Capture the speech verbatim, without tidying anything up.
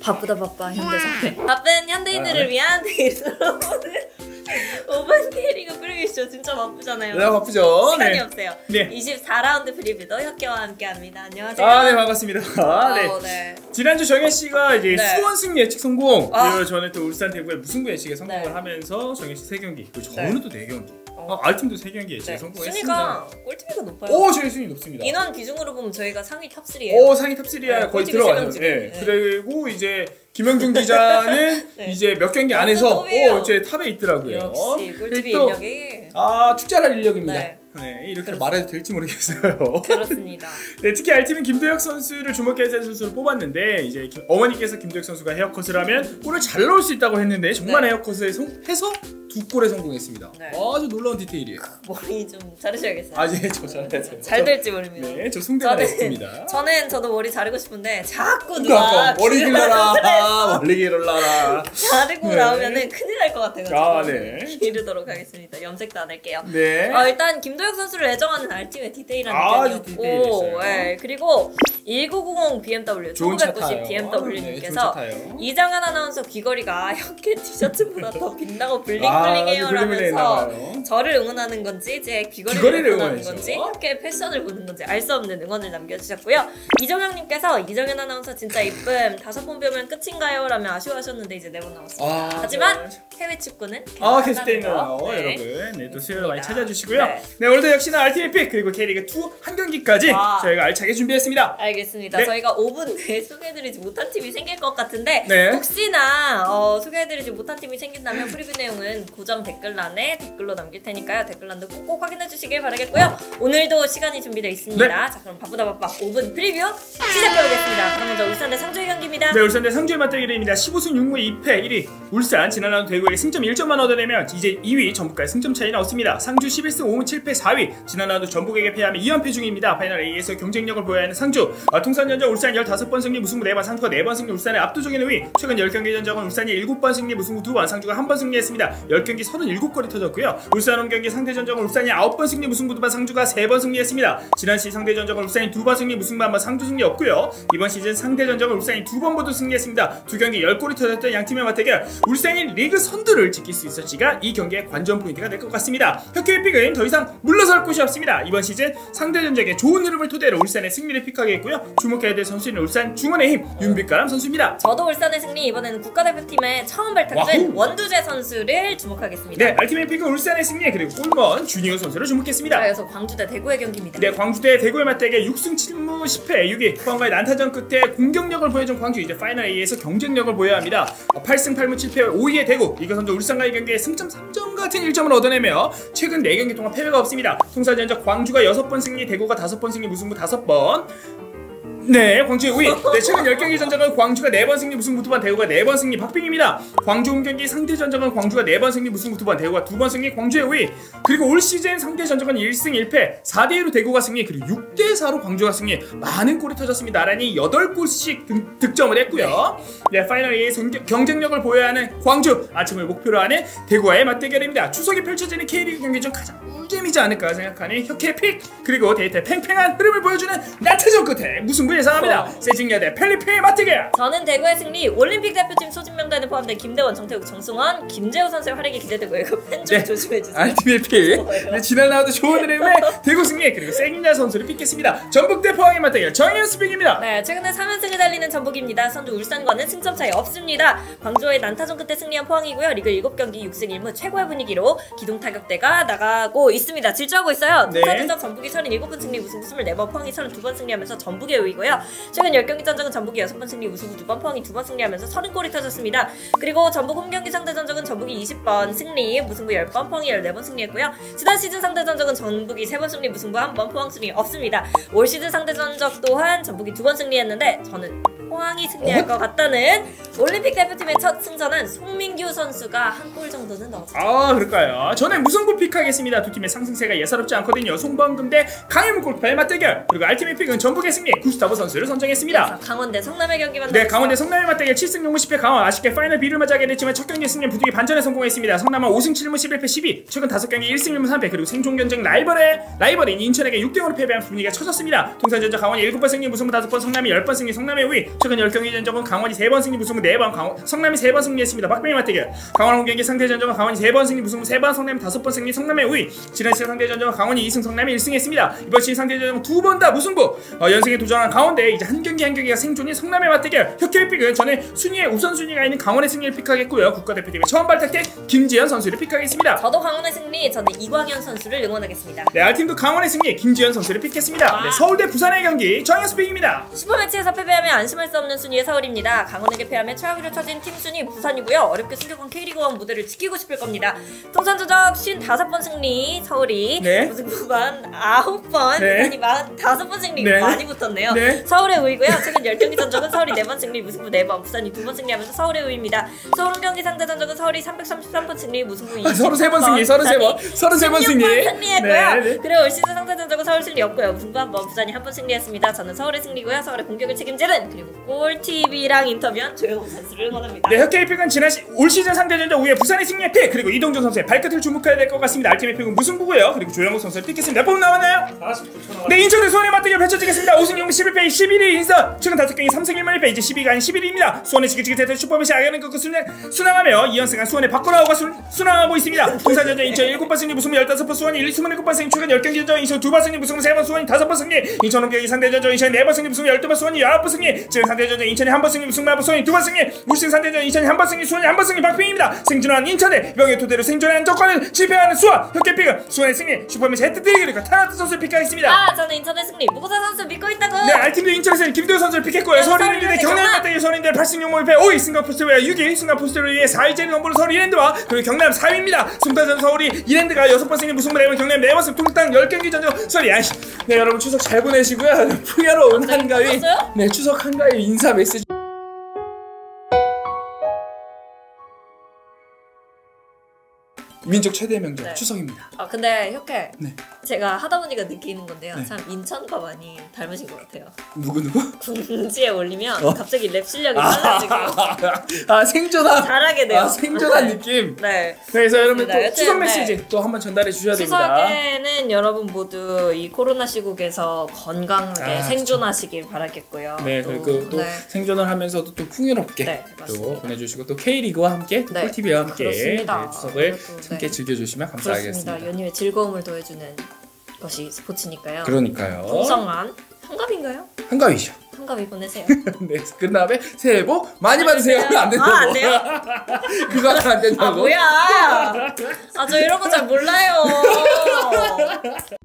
바쁘다 바빠 현대사회. 바쁜 현대인들을 위한 데이트로는 오 번 K리그 프리뷰쇼 진짜 바쁘잖아요. 네, 바쁘죠. 시간이 네. 없어요. 네. 이십사 라운드 프리뷰도 혁계와 함께합니다. 안녕하세요. 아, 네, 반갑습니다. 아, 네. 어, 네. 지난주 정현 씨가 이제 네. 수원 승리 예측 성공. 아. 그리고 저는 또 울산 대구의 무승부 예측에 성공을 네. 하면서 정현 씨 세 경기. 그리고 저는 네. 또 네 경기. 어. 아, R팀도 세 경기 예측에 네. 성공했습니다. 순위가 꼴찌가 높아요. 오, 저희 순위 높습니다. 인원 기준으로 보면 저희가 상위 탑삼이에요. 오, 상위 탑삼에 네, 거의 꼴찌가 들어가요. 세 네. 명 중에. 그리고 이제 김영준 기자는 네. 이제 몇 경기 안에서 톱이에요. 오, 제 탑에 있더라고요. 역시 꿀팁의 또, 인력이. 아, 축제할 인력입니다. 네. 네, 이렇게 그렇습니다. 말해도 될지 모르겠어요. 그렇습니다. 네, 특히 R팀은 김도혁 선수를 주목해야 될 선수를 뽑았는데 이제 김, 어머니께서 김도혁 선수가 헤어컷을 하면 골을 잘 넣을 수 있다고 했는데 정말 네. 헤어컷을 성, 해서 두 골에 성공했습니다. 네. 아주 놀라운 디테일이에요. 머리 좀 자르셔야겠어요. 아, 네, 저 잘해요. 잘 될지 모릅니다. 네, 저 송대가 했습니다. 저는 저도 머리 자르고 싶은데 자꾸 그러니까 누가 머리 길러라, 머리 길러라. 자르고 네. 나오면은 큰일 날 것 같아가지고 아, 네. 기르도록 하겠습니다. 염색도 안 할게요. 네. 어, 일단 김도혁 선수를 애정하는 R팀의 디테일한 아주 의견이었고, 디테일했어요. 네, 그리고 천구백구십 비엠더블유, 좋은 차 천구백구십 타요. 비엠더블유님께서 네, 좋은 차 타요. 이장한 아나운서 귀걸이가 혁계 티셔츠보다 더 빛나고 아, 블링블링해요 아주 블링블링 라면서 나와요. 저를 응원하는 건지 제 귀걸이를, 귀걸이를 응원하는 응원해줘. 건지 혁계 패션을 보는 건지 알 수 없는 응원을 남겨주셨고요. 이정현님께서 이정현 아나운서 진짜 이쁨, 다섯 번 배우면 끝인가요? 라며 아쉬워하셨는데 이제 네 번 나왔습니다. 아, 하지만 네. 해외 축구는 아, 계속되어 있는 거. 거, 네. 여러분. 네, 또 수요일 많이 찾아주시고요. 네. 네, 오늘도 역시나 R팀의 픽 그리고 K리그 이 한 경기까지 아. 저희가 알차게 준비했습니다. 알겠습니다. 네. 저희가 오 분 내에 소개해드리지 못한 팀이 생길 것 같은데 네. 혹시나 어, 소개해드리지 못한 팀이 생긴다면 프리뷰 내용은 고정 댓글란에 댓글로 남길 테니까요. 댓글란도 꼭꼭 확인해 주시길 바라겠고요. 오늘도 시간이 준비되어 있습니다. 네. 자, 그럼 바쁘다 바빠 오 분 프리뷰 시작해보겠습니다. 그럼 먼저 울산 대 상주의 경기입니다. 네, 울산 대 상주의 맞대결입니다. 십오 승 육 무 이 패 일 위 울산. 지난 라운드 대구에게 승점 일 점만 얻어내면 이제 이 위 전북과의 승점 차이는 없습니다. 상주 십일 승 오 무 칠 패 사 위. 지난 라운드 전북에게 패하며 이 연패 중입니다. 파이널 A에서 경쟁력을 보여야 하는 상주. 아, 통산전적 울산 십오 번 승리 무승부 네 번, 상주가 네 번 승리 울산의 압도적인 우위. 최근 십 경기 전적은 울산이 일곱 번 승리 무승부 두 번, 상주가 한 번 승리했습니다. 십 경기 삼십칠 골이 터졌고요. 울산 홈 경기 상대 전적은 울산이 아홉 번 승리 무승부 두 번, 상주가 세 번 승리했습니다. 지난 시즌 상대 전적은 울산이 두 번 승리 무승부 한 번, 상주 승리 없고요. 이번 시즌 상대 전적은 울산이 두 번 모두 승리했습니다. 두 경기 십 골이 터졌던 양 팀의 맞대결. 울산이 리그 선두를 지킬 수 있었지가 이 경기의 관전 포인트가 될 것 같습니다. 혁계의 픽은 더 이상 물러설 곳이 없습니다. 이번 시즌 상대 전적의 좋은 흐름을 토대로 울산의 승리를 픽하겠고요. 주목해야 될 선수는 울산 중원의 힘 윤빛가람 선수입니다. 저도 울산의 승리, 이번에는 국가대표팀에 처음 발탁된 와우. 원두재 선수를 주목하겠습니다. 네, 알티메이 픽은 울산의 승리 그리고 골먼 준이호 선수를 주목했습니다. 그래서 광주 대 대구의 경기입니다. 네, 광주 대 대구의 맞대결 육 승 칠 무 십 패 육 위 포항과의 난타전 끝에 공격력을 보여준 광주. 이제 파이널 A에서 경쟁력을 보여야 합니다. 팔 승 팔 무 칠 패 오 위의 대구. 이거 선수 울산과의 경기에 승점 삼 점 같은 일 점을 얻어내며 최근 네 경기 동안 패배가 없습니다. 통산전적 광주가 여섯 번 승리, 대구가 다섯 번 승리, 무승부 다섯 번. 네, 광주의 우위. 네, 최근 십 경기 전적은 광주가 네 번 승리 무승부 두 번, 대구가 네 번 승리 박빙입니다. 광주 홈 경기 상대 전적은 광주가 네 번 승리 무승부 두 번, 대구가 두 번 승리 광주의 우위. 그리고 올 시즌 상대 전적은 일 승 일 패 사 대 이로 대구가 승리, 그리고 육 대 사로 광주가 승리. 많은 골이 터졌습니다. 나란히 여덟 골씩 득, 득점을 했고요. 네, 파이널 A에서 경쟁력을 보여야 하는 광주, 아침을 목표로 하는 대구와의 맞대결입니다. 추석에 펼쳐지는 K리그 경기 중 가장 꿀잼이지 않을까 생각하는 혁의 픽, 그리고 데이터의 팽팽한 흐름을 보여주는 나트전 끝에 무승부 예상합니다. 세징야 대 펠리페의 맞대결. 저는 대구의 승리, 올림픽 대표팀 소집 명단에 포함된 김대원, 정태욱, 정승원, 김재호 선수의 활약이 기대되고 이거 팬 좀 네. 조심해주세요. 알티메이 픽. 네, 지난 라운드 좋은 흐름의 대구 승리 그리고 세징야 선수를 픽했습니다. 전북 대 포항의 맞대결 정현 스픽입니다. 네, 최근에 삼 연승을 달리는 전북입니다. 선두 울산과는 승점 차이 없습니다. 광주와의 난타전 끝에 승리한 포항이고요. 리그 일곱 경기 육 승 일 무 최고의 분위기로 기동 타격대가 나가고 있습니다. 질주하고 있어요. 네. 통산전적 전북이 삼십칠 번 승리, 무승부 이십사 번, 포항이 삼십이 번 승리하면서 전북의 우위고요. 최근 십 경기 전적은 전북이 여섯 번 승리, 무승부 두 번, 포항이 두 번 승리하면서 삼십 골이 터졌습니다. 그리고 전북 홈 경기 상대 전적은 전북이 이십 번 승리, 무승부 십 번, 포항이 십사 번 승리했고요. 지난 시즌 상대 전적은 전북이 세 번 승리, 무승부 한 번, 포항 승리 없습니다. 올 시즌 상대 전적 또한 전북이 두 번 승리했는데 저는 포항이 승리할 어? 것 같다는 올림픽 대표팀의 첫 승전은 송민규 선수가 한 골 정도는 넣었습니다. 아, 그럴까요? 저는 무승부 픽하겠습니다. 두 팀의 상승세가 예사롭지 않거든요. 송범금 대 강현무 골키퍼의 맞대결. 그리고 알티메이 픽은 전북의 승리, 구스타보 선수를 선정했습니다. 강원 대 성남의 경기만 네, 강원 대 성남의 맞대결 칠 승 육 무 십 패 강원. 아쉽게 파이널 B를 맞이하게 됐지만 첫 경기 승리 부득이 반전에 성공했습니다. 성남은 오 승 칠 무 십일 패 십이. 최근 다섯 경기 일 승 일 무 삼 패. 그리고 생존 경쟁 라이벌의 라이벌인 인천에게 육 대 영으로 패배한 분위기가 쳐졌습니다. 통산전적 강원이 일곱 번 승리, 무승부 다섯 번, 성남이 십 번 승리, 성남의 우위. 최근 열 경기 전적은 강원이 세 번 승리 무승부 네 번, 강원, 성남이 세 번 승리했습니다. 박빙의 맞대결. 강원 홈 경기 상대 전적은 강원이 세 번 승리 무승부 세 번, 성남이 다섯 번 승리, 성남의 우위. 지난 시즌 상대 전적은 강원이 이 승, 성남이 일 승했습니다. 이번 시즌 상대 전적은 두 번 다 무승부. 어, 연승에 도전한 가운데 이제 한 경기 한 경기가 생존인 성남의 맞대결. 혁케이 픽은 전에 순위에 우선순위가 있는 강원의 승리를 픽하겠고요. 국가대표팀의 처음 발탁된 김지현 선수를 픽하겠습니다. 저도 강원의 승리, 저는 이광현 선수를 응원하겠습니다. 네, R팀도 강원의 승리, 김지현 선수를 픽했습니다. 네, 서울대 부산의 경기 정현수 픽입니다. 슈퍼매치에서 패배하면 안심할 수 없는 순위의 서울입니다. 강원에게 패하면 최하위로 처진 팀 순위 부산이고요. 어렵게 숨겨간 K리그원 무대를 지키고 싶을 겁니다. 통산 전적 오십오 번 승리 서울이, 네. 무승부만 아홉 번, 네. 부산이 사십오 번 승리. 네. 많이 붙었네요. 네. 서울의 우위고요. 최근 열 경기 전적은 서울이 네 번 승리, 무승부 네 번, 부산이 두 번 승리하면서 서울의 우위입니다. 서울 홈경기 상대 전적은 서울이 삼백삼십삼 번 승리, 무승부 이십칠 번, 서른세 번 승리, 서른세 번, 서른세 번 승리. 승리했고요. 네, 네. 그리고 올 시즌 상대 전적은 서울 승리였고요. 무승부 한 번, 부산이 한 번 승리했습니다. 저는 서울의 승리고요. 서울의 공격을 책임지는, 그리고 꿀티비랑 인터뷰한 조영호 선수를 응원합니다. 네, 혁케이 픽은 지난 시, 올 시즌 상대 전적 후에 부산의 승리의 픽, 그리고 이동준 선수의 발끝을 주목해야 될 것 같습니다. R팀의 픽은 무승부고요. 그리고 조영호 선수를 픽했습니다. 몇 번 나왔나요? 사십구 초 나왔 네, 인천의 수원의 맞대결 펼쳐지겠습니다. 오 승 영 무 십일 패 십일 위 인선. 최근 다섯 경기 삼 승 일 무 일 패, 이제 십 위가 아닌 십일 위입니다. 수원의 지긋지긋했던 슈퍼매치 악연을 끊고 순항, 순항하며 이 연승한 수원의 박건아우가 순항하고 있습니다. 통산 전적 인천 일곱 번 승리, 무승부 십오 번, 수원이 이십칠 번 승리. 최근 십 경기 전적 인천 두 번 승리, 무승부 세 번, 수원이 다섯 번 승리. 인천 홈경기 상대 전적 인천이 네 번 승리, 무승부 십이 번, 수원이 십구 번 승리. 지금 상대 전적 인천이 한 번 승리, 무승부 한 번, 수원이 두 번 승리. 울신 상대 전적 인천이 한 번 승리, 수원이 한 번 승리. 박빙입니다. 생존한 인천의 명예 토대로 생존의 안정권을 지배하는 수원. 혁케이 픽은 수원의 승리, 슈퍼매치 헤트트릭, 그리고 타나트 선수를 픽하겠습니다. 아, 저는 인천의 승리, 무고사 선수 믿고 있다고. 네, R팀도 인천에서 김도현 선수를 픽했고요. 네, 서울인대 서울인대 경남 경남. 맞대결 서울인대 팔 승 영 무 일 패 오 위, 싱가포르스웨어 육 위, 싱가포르스웨어의 사 위째를 넘보는 서울 이랜드와 그리고 경남 사 위입니다. 승타전 서울이 이랜드가 여섯 번 승리, 무승부 네 번, 경남 네 번 승, 통당 십 경기 전적 서울이. 아이씨. 네, 여러분 추석 잘 보내시고요. 풍요로운 한가위. 끝났어요? 네, 추석 한가위 인사 메시지. 민족 최대 명절 네. 추석입니다. 아, 근데 혁해, 네. 제가 하다 보니까 느끼는 건데요. 네. 참 인천과 많이 닮으신 것 같아요. 누구 누구? 궁지에 올리면 어? 갑자기 랩 실력이 빨라지고 아, 생존한. 잘하게 돼요. 아, 생존한 느낌. 네. 그래서 여러분 또 여튼, 추석 네. 메시지 또 한번 전달해 주셔야 됩니다. 추석에는 여러분 모두 이 코로나 시국에서 건강하게 아, 생존하시길 바라겠고요. 네, 또, 그리고 또 네. 생존을 하면서도 또 풍요롭게 네, 또 맞습니다. 보내주시고 또 K리그와 함께 또 네, 꿀티비와 함께 그렇습니다. 네, 추석을 그리고, 함께 네. 즐겨주시면 감사하겠습니다. 그렇습니다. 연휴에 즐거움을 더해주는 것이 스포츠니까요. 그러니까 풍성한 한갑인가요? 한가위죠. 한갑이 보내세요. 네, 그 다음에 새해 복 많이 받으세요. 받으세요. 안 된다고. 아, 안 돼요? 그거 하면 안 된다고. 아 뭐야? 아 저 이런 거 잘 몰라요.